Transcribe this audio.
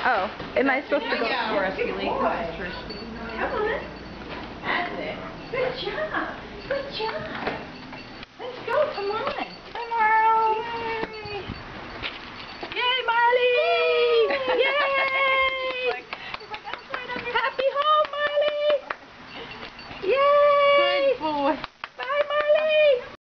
Oh, am I supposed to go? Or a feeling. Come on. That's it. Good job. Good job. Let's go. Come on.